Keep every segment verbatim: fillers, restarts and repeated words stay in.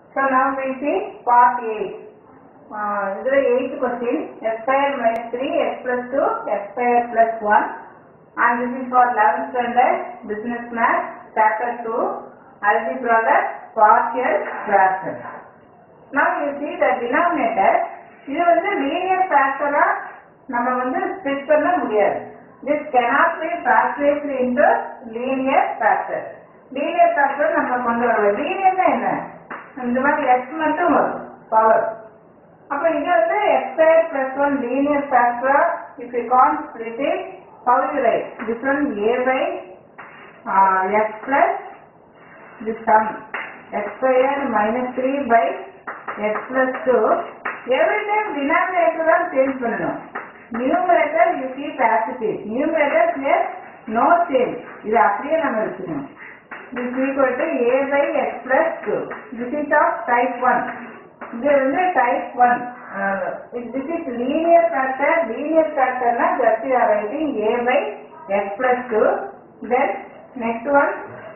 So now we see part eight. Uh, this is the eighth question. X square minus three, x plus two, x square plus one. And this is for eleventh standard business math, chapter two, algebra partial fraction. Now you see the denominator. இது வந்து linear factor நம்ம வந்து split பண்ண முடியாது. This cannot be factorized into linear factor. Linear factor நம்ம கொண்டு வரலாம். Linear என்ன? இந்த மாதிரி x மட்டும் வரும் பவர். அப்ப இது வந்து x square plus one linear factor. If you can't split it, how you write? This one a by uh, x plus this sum x square minus three by x plus two. Every time denominator தான் change பண்ணணும். Numerator you keep as it is. Numerator here no change. இது அப்படியே நம்ம வச்சுக்கணும். This is equal to a by x plus two. This is of type one. இது வந்து type one. Uh, this is linear factor. Linear factor na just you are writing a by x plus two. Then next one.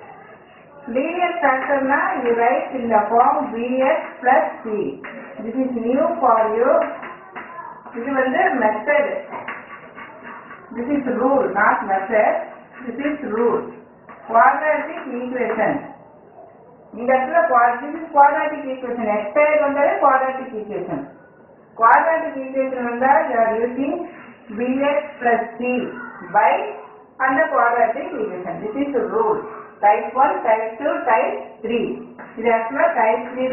Linear factor na you write in the form bx plus c. This is new for you. This is the method. This is rule, not method. This is rule. Quadratic equation. In that this is quadratic equation. X square is quadratic equation. Quadratic equation you are using bx plus c by and the quadratic equation. This is the rule. Type one, type two, type three. This is actually type three.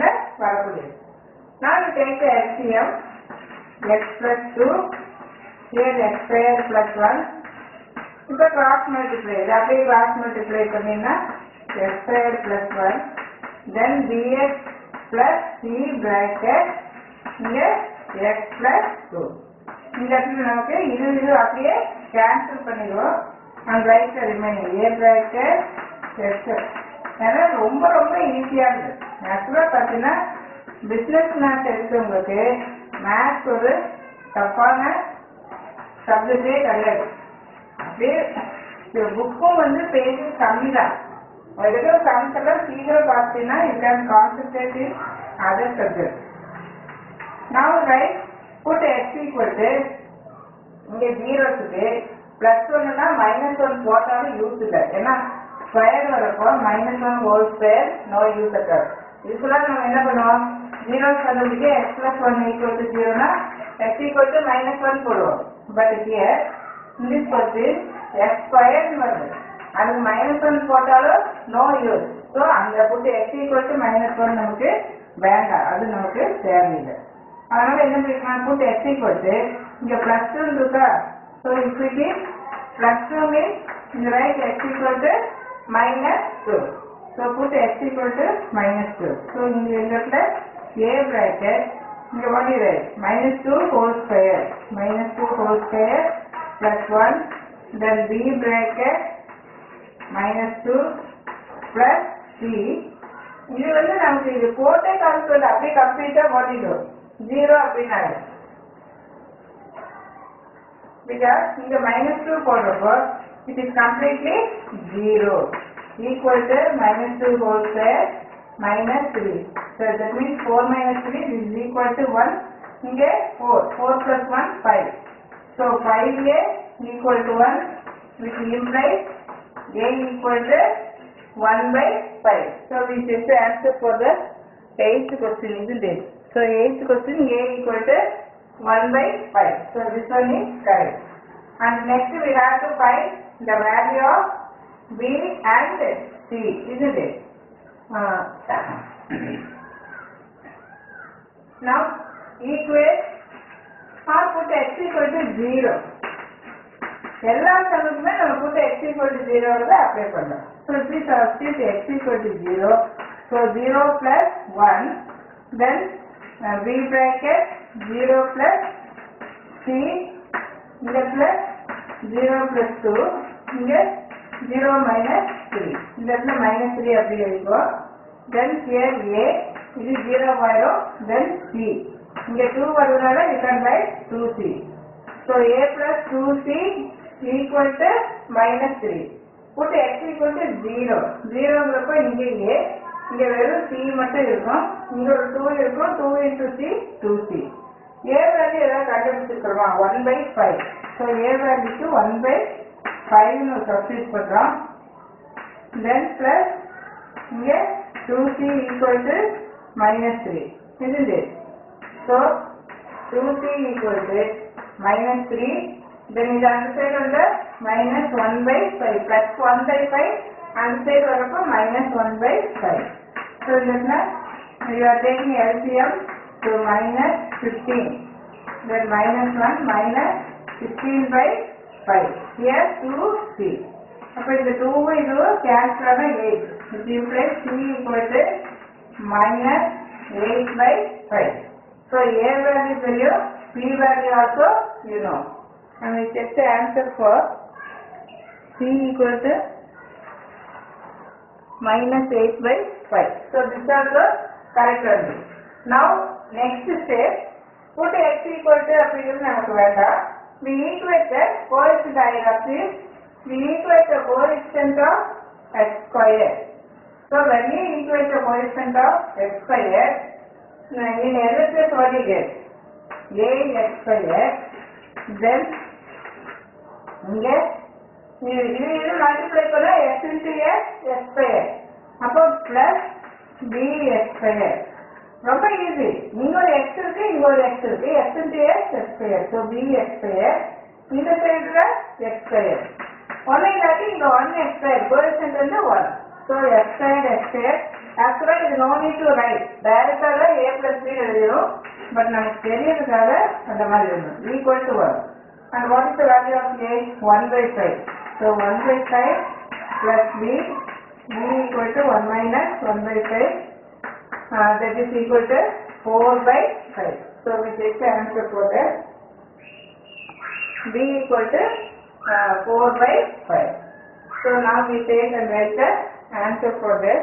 Now you take the L C M. X plus two. Here x square plus one. Now cross multiply. That is cross multiply करना x square plus one. Then bx plus c bracket here x plus two. இந்த இடத்துல நமக்கு இது இது அப்படியே cancel பண்ணிடுவோம். and write the remaining a bracket x. ஏன்னா ரொம்ப ரொம்ப ஈஸியா இருக்கு. ஆக்சுவலா பார்த்தீங்கன்னா பிசினஸ் மேத் எடுத்தவங்களுக்கு மேத்ஸ் ஒரு தப்பான சப்ஜெக்டே கிடையாது. அப்படியே புக்கும் வந்து பேஜஸ் கம்மி தான். அதுக்கு சம்ஸ் எல்லாம் சீக்கிரம் பார்த்தீங்கன்னா you can concentrate in other subject. now write put x equal to இங்க ஜீரோஸுக்கு பிளஸ் ஒன்னுனா மைனஸ் ஒன் போட்டாலும் யூஸ் இல்லை. ஏன்னா ஸ்கொயர் வரப்போ minus one whole square no use occur. இதுக்குலாம் நம்ம என்ன பண்ணுவோம்? ஜீரோஸ் வந்ததுக்கு x plus one equal to ஜீரோனா x equal to minus one போடுவோம். பட் ஹியர் இங்கிலீஷ் பொறுத்து எக்ஸ் ஸ்கொயர்னு வருது. அதுக்கு மைனஸ் ஒன் போட்டாலும் நோ யூஸ். ஸோ அந்த put x equal to minus one நமக்கு வேண்டாம். அது நமக்கு தேவையில்லை. அதனால என்ன பண்ணிக்கலாம்? புட்டு எக்ஸ் ஈக்குவல் டு இங்கே பிளஸ் டூ இருக்கா? ஸோ இப்படி பிளஸ் டூ மீன்ஸ் இந்த right x equal to minus two. So put x equal to minus two. So இங்கே இந்த இடத்துல a bracket இங்க what is it? minus two whole square minus two whole square plus one. Then b bracket minus two plus c. இது வந்து நமக்கு இது போட்டே calculate அப்படியே கம்ப்ளீட்டா போட்டிடும் ஜீரோ அப்படின்னா because இங்க minus two போடுறப்போ it is completely zero equal to minus two whole square minus three. So that means four minus three is equal to one. Here four. four plus one, five. So five a equal to one, which implies a equal to one by five. So we take the answer for the eighth question, isn't it? So eighth question a equal to one by five. So this one is correct. And next we have to find the value of b and c, isn't it? Uh, now equate or put x equal to zero. எல்லா சமயத்துமே நம்ம put x equal to zero தான் apply பண்ணலாம். So please substitute x equal to zero. So zero plus one. Then uh, b bracket zero plus c. இங்க plus zero plus two. இங்க zero minus three. இந்த இடத்துல minus three அப்படி எழுதுவோம். Then here a, இது zero வரும். Then c. இங்க two வருவதால you can write two c. So a plus two c equal to minus three. Put x equal to zero. zero ங்கிறப்ப இங்க a, இங்க வெறும் c மட்டும் இருக்கும். இங்க ஒரு two இருக்கும். two into c two c. a value ஏதாவது கண்டுபிடிச்சிருக்கோமா? one by five. So a வேல்யூக்கு one by five னு சப்ஸ்டிட்யூட் பண்றோம். Then plus இங்க two c equal to minus three. Isn't it? So two c equal to minus three. Then இந்த அந்த side வந்து minus one by five plus one by five and side வரப்போ minus one by five. So this you are taking L C M to minus fifteen. Then minus one minus fifteen by five. Here two c. அப்போ இந்த two இதுவும் cancel ஆன eight. It implies c equal to minus eight by five. So a value value, p value also you know. And we check the answer for c equal to minus eight by five. So these are the correct values. Now next step, put x equal to application நமக்கு வேண்டாம். We equate the coefficient of this. We equate the coefficient of x square. So when we equate the coefficient of x square, in L H S what you get? A x square. Then இங்கே இது இது multiply பண்ண x into x x square. அப்போ plus b x square. ரொம்ப easy. இங்க ஒரு x இருக்கு, இங்க ஒரு x இருக்கு. x into x x square. So b x square. இந்த சைடுல x square. ஒன்னு இல்லாட்டி இங்க one x square. கோஎஃபிஷியன்ட் வந்து one. So x square x square. ஆக்சுவலா இது no need to write. டைரக்டா a plus b எழுதிடும். பட் நமக்கு தெரியறதுக்காக அந்த மாதிரி எழுதணும். equal to one. And what is the value of a? one by five. So one by five plus b, b equal to one minus one by five. Uh, that is equal to four by five. So we take the answer for that. B equal to uh, four by five. So now we take and write the answer for that.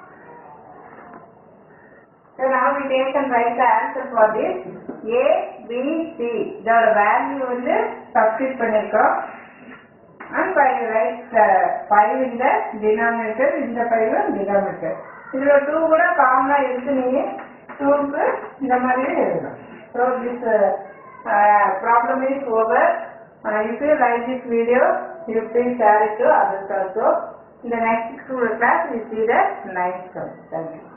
So now we take and write the answer for this. A, B, C. The value will substitute பண்ணிருக்கோம். And by write uh, five in the denominator, in the five in denominator. இதுல two கூட காமனா இருக்கு, நீங்க two க்கு இந்த மாதிரி எழுதணும். So this uh, uh, problem is over. Uh, if you like this video, you please share it to others also. In the next class, we see the ninth sum. Thank you.